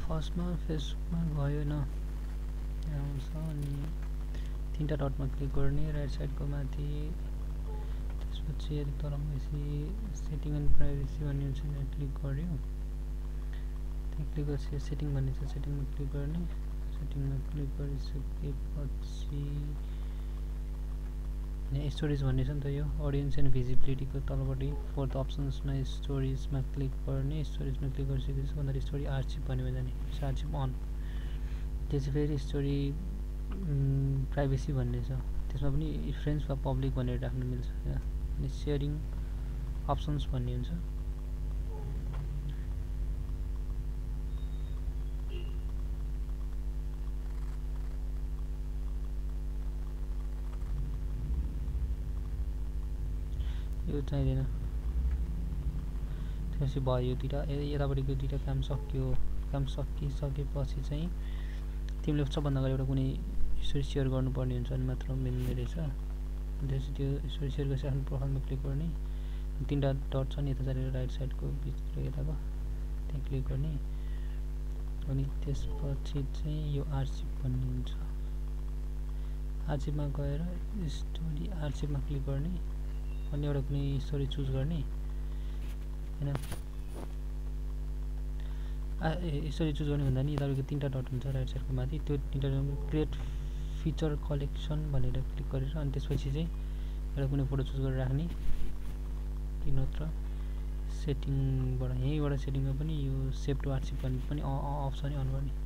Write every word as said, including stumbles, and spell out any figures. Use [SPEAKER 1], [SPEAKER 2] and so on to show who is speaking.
[SPEAKER 1] फर्स्टमा फेसबुकमा गयो न आउँछ अनि तीनटा डटमा क्लिक गर्ने राइट साइडको माथि त्यसपछि यदि तलपछि सेटिङ एन्ड प्राइभेसी भन्ने हुन्छ त्यहाँ क्लिक गर्यो त्यहाँ क्लिक गरेपछि सेटिङ भन्ने छ सेटिङमा क्लिक गर्ने सेटिङमा क्लिक गरिसकेपछि यहाँ स्टोरेज भन्ने छ नि त यो अडियन्स एन्ड भिजिबिलिटीको तलपट्टि फोर्थ अप्सन्समा स्टोरेजमा क्लिक गर्ने स्टोरेजमा क्लिक गरिसकेपछि भन्दाखेरि स्टोरी आर्चिभ भन्नेमा जाने आर्चिभ अन त्यसै फेरि स्टोरी प्राइभेसी भन्ने छ त्यसमा पनि फ्रेन्ड्स वा पब्लिक भनेर राख्न मिल्छ हैन अनि सेयरिङ अप्सन्स भन्ने हुन्छ यो चाहिँदैन त्यसपछि भयो दुईटा यतापट्टिको दुईटा काम सक्यो काम सकिसकेपछि चाहिँ तिमीले सबभन्दा अगाडि एउटा कुनै स्टोरी सेयर गर्नुपर्ने हुन्छ अनि मात्र मिल्ने रहेछ त्यसपछि त्यो स्टोरी सेयर गरेपछि आफ्नो प्रोफाइलमा क्लिक गर्ने तीनटा डट छ नि यता जानेर राइट साइडको बिचको यताको त्यहाँ क्लिक गर्ने अनि त्यसपछि चाहिँ यो आर्चिभ भन्ने हुन्छ आर्चिभमा गएर स्टोरी आर्चिभमा क्लिक गर्ने अनि एउटा कुनै स्टोरी चुज गर्ने हैन स्टोरी चुज गर्ने भन्दा नि तपाईको तीनटा डट हुन्छ राइट साइडको माथि त्यो तीनटा क्रिएट फिचर कलेक्सन भनेर क्लिक गरेर अनि त्यसपछि चाहिँ एउटा कुनै फोटो चुज गरेर राख्ने कि नत्र सेटिङबाट यहीँबाट सेटिङमा पनि यो सेभ टु आर्चिभ भन्ने पनि अफ छ नि अन गर्ने